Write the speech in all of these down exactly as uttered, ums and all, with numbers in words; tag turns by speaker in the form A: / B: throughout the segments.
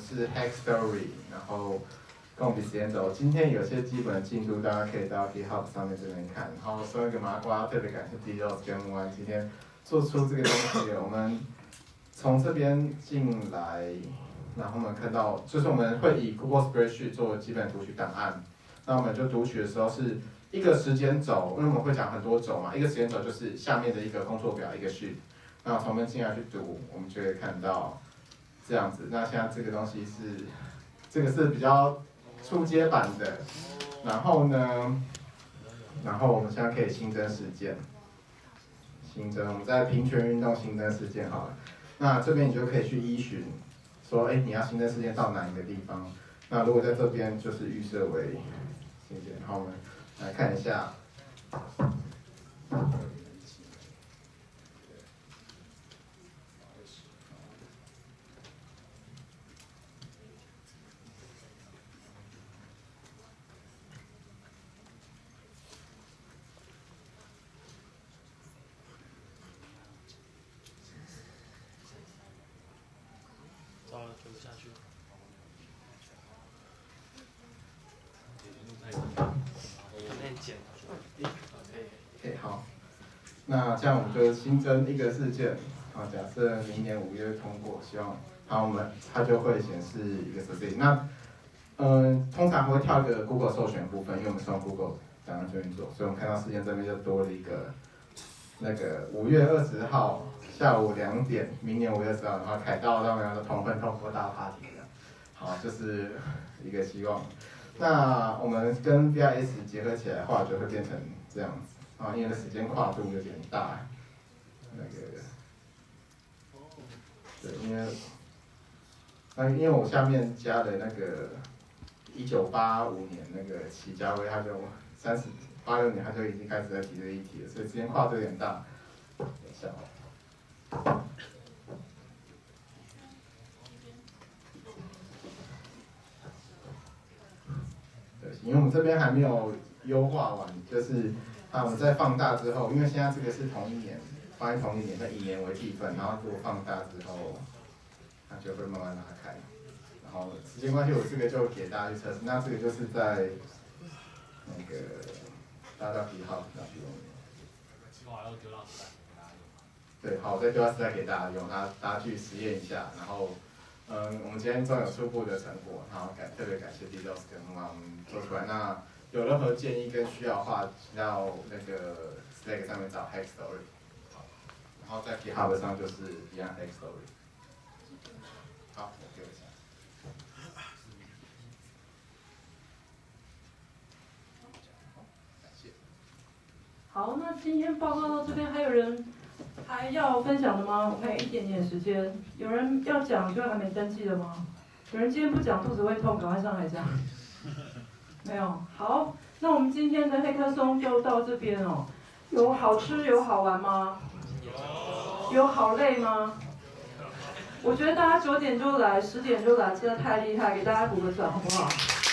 A: 是 Hack Story， 然后共笔时间轴。今天有些基本的进度，大家可以到 GitHub 上面这边看。然后收一个麻瓜，特别感谢 D-Rose 跟木安今天做出这个东西。我们从这边进来，然后我们看到，就是我们会以 Google Spreadsheet 做基本读取档案。那我们就读取的时候是一个时间轴，因为我们会讲很多轴嘛，一个时间轴就是下面的一个工作表，一个 sheet。那从这边进来去读，我们就会看到这样子。那现在这个东西是，这个是比较初阶版的。然后呢，然后我们现在可以新增事件，新增我们在平权运动新增事件好了。那这边你就可以去依循，说哎你要新增事件到哪一个地方。那如果在这边就是预设为新件，然后我们来看一下。
B: 做不下去。
A: OK， 好。那这样我们就新增一个事件，好，假设明年五月通过，希望，好，我们它就会显示一个 succeed。那，嗯，通常会跳一个 Google 授权部分，因为我们是用 Google 档案去运作，所以我们看到事件这边就多了一个，那个五月二十号下午两点，明年五月二十号，然后凯道他们要同婚通过大 party 的，好，就是一个希望。那我们跟 V I S 结合起来的话，就会变成这样子啊，因为时间跨度有点大，那个，对，因为，那因为我下面加的那个一九八五年那个齐家威，他就三十八六年他就已经开始在提这个议题了，所以时间跨度有点大。等一下哦。因为我们这边还没有优化完，就是啊，我们在放大之后，因为现在这个是同一年，放在同一年，那以年为计分，然后如果放大之后，它就会慢慢拉开。然后时间关系，我这个就给大家去测试。那这个就是在那个大家到几号？到几号？
B: 要丢到时代给大家用。
A: 对，好，我再丢到时代给大家用，那大家去实验一下，然后。嗯，我们今天终于有初步的成果，然后感特别感谢 D-Rose 跟木马我们做出来。那有任何建议跟需要的话，请到那个 Slack 上面找 Hack Story， 好，然后在 GitHub 上就是一样 Hack Story。好，我给我一下。
C: 感谢。好，那今天报告到这边，还有人还要分享的吗？我们还有一点点时间，有人要讲就还没登记的吗？有人今天不讲肚子会痛，赶快上来讲。没有，好，那我们今天的黑客松就到这边哦。有好吃有好玩吗？有。有好累吗？我觉得大家九点就来，十点就来，真的太厉害，给大家鼓个掌好不好？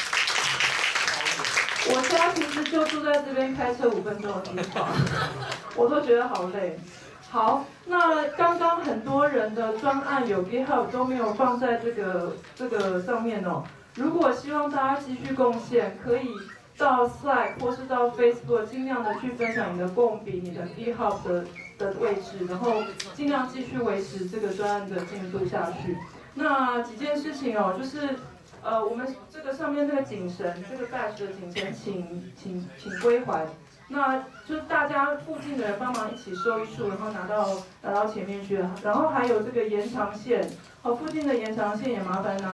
C: 我家其实就住在这边，开车五分钟的地方，我都觉得好累。好，那刚刚很多人的专案有 GitHub 都没有放在这个这个上面哦。如果希望大家继续贡献，可以到 Slack 或是到 Facebook 尽量的去分享你的共笔、你的 GitHub 的的位置，然后尽量继续维持这个专案的进度下去。那几件事情哦，就是呃我们这个上面这个警绳，这个 badge 的警绳，请请请归还。那就是大家附近的人帮忙一起收一束，然后拿到拿到前面去，然后还有这个延长线，哦，附近的延长线也麻烦拿。